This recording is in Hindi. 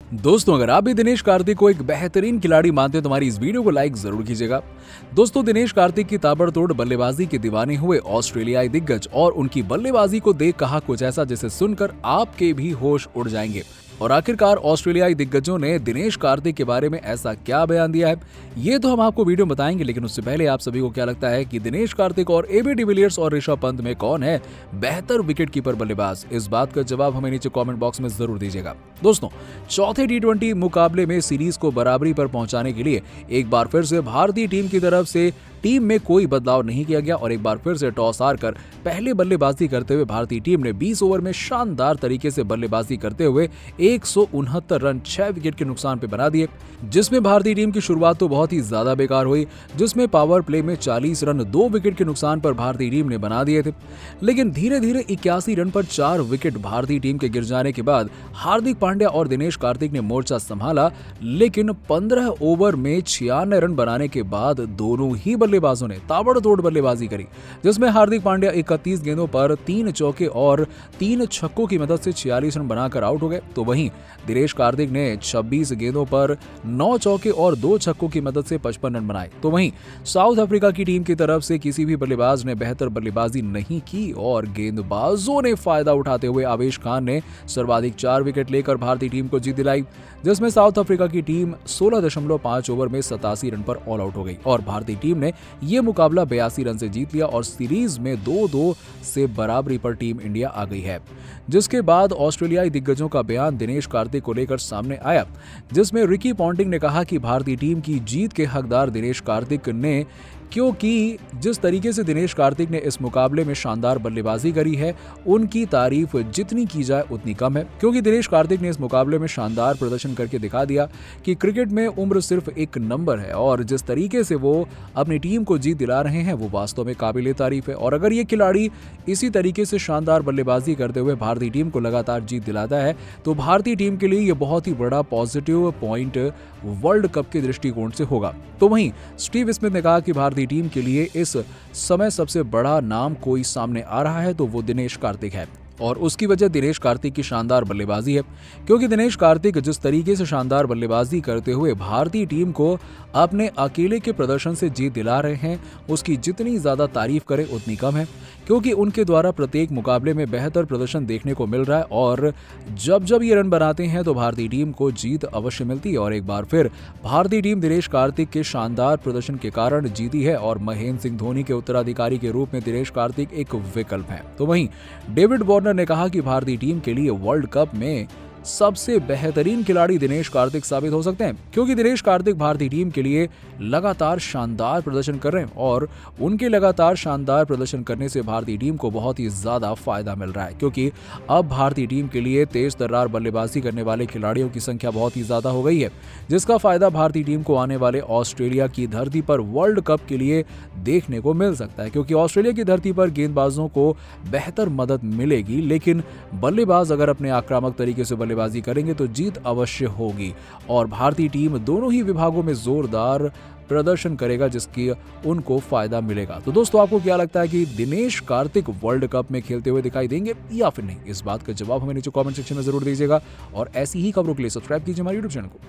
दोस्तों, अगर आप भी दिनेश कार्तिक को एक बेहतरीन खिलाड़ी मानते हैं तो हमारी इस वीडियो को लाइक जरूर कीजिएगा। दोस्तों, दिनेश कार्तिक की ताबड़तोड़ बल्लेबाजी के दीवाने हुए ऑस्ट्रेलियाई दिग्गज और उनकी बल्लेबाजी को देख कहा कुछ ऐसा जिसे सुनकर आपके भी होश उड़ जाएंगे। और आखिरकार ऑस्ट्रेलियाई दिग्गजों ने दिनेश कार्तिक के बारे में ऐसा क्या बयान दिया है, ये तो हम आपको वीडियो में बताएंगे। लेकिन उससे पहले आप सभी को क्या लगता है कि दिनेश कार्तिक और एबी डिविलियर्स और ऋषभ पंत में कौन है बेहतर विकेट कीपर बल्लेबाज? इस बात का जवाब हमें नीचे कमेंट बॉक्स में जरूर दीजिएगा। दोस्तों, चौथे टी20 मुकाबले में सीरीज को बराबरी पर पहुंचाने के लिए एक बार फिर से भारतीय टीम की तरफ से टीम में कोई बदलाव नहीं किया गया और एक बार फिर से टॉस हारकर पहले बल्लेबाजी करते हुए भारतीय टीम ने 20 ओवर में शानदार तरीके से बल्लेबाजी करते हुए 169 रन 6 विकेट के नुकसान पे बना दिए, जिसमें भारतीय टीम की शुरुआत तो बहुत ही ज्यादा बेकार हुई, जिसमें पावर प्ले में 40 रन 2 विकेट के नुकसान पर भारतीय टीम ने बना दिए थे। लेकिन धीरे धीरे 81 रन पर 4 विकेट भारतीय टीम के गिर जाने के बाद हार्दिक पांड्या और दिनेश कार्तिक ने मोर्चा संभाला। लेकिन 15 ओवर में 96 रन बनाने के बाद दोनों ही बल्लेबाजों ने ताबड़तोड़ बल्लेबाजी करी, जिसमें हार्दिक पांड्या 31 गेंदों पर 3 चौके और 3 छक्कों की मदद से 46 रन बनाकर आउट हो गए। तो वहीं दिनेश कार्तिक ने 26 गेंदों पर 9 चौके और 2 छक्कों की मदद से 55 रन बनाए। तो वहीं साउथ अफ्रीका की टीम की तरफ से किसी भी बल्लेबाज ने बेहतर बल्लेबाजी नहीं की और गेंदबाजों ने फायदा उठाते हुए आवेश खान ने सर्वाधिक 4 विकेट लेकर भारतीय टीम को जीत दिलाई, जिसमें साउथ अफ्रीका की टीम 16.5 ओवर में 87 रन पर ऑल आउट हो गई और भारतीय टीम ने यह मुकाबला 82 रन से जीत लिया और सीरीज में 2-2 से बराबरी पर टीम इंडिया आ गई है। जिसके बाद ऑस्ट्रेलियाई दिग्गजों का बयान दिनेश कार्तिक को लेकर सामने आया, जिसमें रिकी पॉन्टिंग ने कहा कि भारतीय टीम की जीत के हकदार दिनेश कार्तिक ने, क्योंकि जिस तरीके से दिनेश कार्तिक ने इस मुकाबले में शानदार बल्लेबाजी करी है, उनकी तारीफ जितनी की जाए उतनी कम है। क्योंकि दिनेश कार्तिक ने इस मुकाबले में शानदार प्रदर्शन करके दिखा दिया कि क्रिकेट में उम्र सिर्फ एक नंबर है और जिस तरीके से वो अपनी टीम को जीत दिला रहे हैं वो वास्तव में काबिले तारीफ है। और अगर ये खिलाड़ी इसी तरीके से शानदार बल्लेबाजी करते हुए भारतीय टीम को लगातार जीत दिलाता है तो भारतीय टीम के लिए ये बहुत ही बड़ा पॉजिटिव पॉइंट वर्ल्ड कप के दृष्टिकोण से होगा। तो वहीं स्टीव स्मिथ ने कहा कि भारतीय टीम के लिए इस समय सबसे बड़ा नाम कोई सामने आ रहा है तो वो दिनेश कार्तिक है और उसकी वजह दिनेश कार्तिक की शानदार बल्लेबाजी है। क्योंकि दिनेश कार्तिक जिस तरीके से शानदार बल्लेबाजी करते हुए भारतीय टीम को अपने अकेले के प्रदर्शन से जीत दिला रहे हैं, उसकी जितनी ज्यादा तारीफ करें उतनी कम है। क्योंकि उनके द्वारा प्रत्येक मुकाबले में बेहतर प्रदर्शन देखने को मिल रहा है और जब जब ये रन बनाते हैं तो भारतीय टीम को जीत अवश्य मिलती है। और एक बार फिर भारतीय टीम दिनेश कार्तिक के शानदार प्रदर्शन के कारण जीती है और महेंद्र सिंह धोनी के उत्तराधिकारी के रूप में दिनेश कार्तिक एक विकल्प है। तो वहीं डेविड वार्नर ने कहा कि भारतीय टीम के लिए वर्ल्ड कप में सबसे बेहतरीन खिलाड़ी दिनेश कार्तिक साबित हो सकते हैं, क्योंकि दिनेश कार्तिक भारतीय टीम के लिए लगातार शानदार प्रदर्शन कर रहे हैं और उनके लगातार शानदार प्रदर्शन करने से भारतीय टीम को बहुत ही ज्यादा फायदा मिल रहा है। क्योंकि अब भारतीय टीम के लिए तेज तर्रार बल्लेबाजी करने वाले खिलाड़ियों की संख्या बहुत ही ज्यादा हो गई है, जिसका फायदा भारतीय टीम को आने वाले ऑस्ट्रेलिया की धरती पर वर्ल्ड कप के लिए देखने को मिल सकता है। क्योंकि ऑस्ट्रेलिया की धरती पर गेंदबाजों को बेहतर मदद मिलेगी, लेकिन बल्लेबाज अगर अपने आक्रामक तरीके से बल्लेबाजी करेंगे तो जीत अवश्य होगी और भारतीय टीम दोनों ही विभागों में जोरदार प्रदर्शन करेगा, जिसकी उनको फायदा मिलेगा। तो दोस्तों, आपको क्या लगता है कि दिनेश कार्तिक वर्ल्ड कप में खेलते हुए दिखाई देंगे या फिर नहीं? इस बात का जवाब हमें नीचे कमेंट सेक्शन में जरूर दीजिएगा और ऐसी ही खबरों के लिए सब्सक्राइब कीजिए हमारे यूट्यूब चैनल को।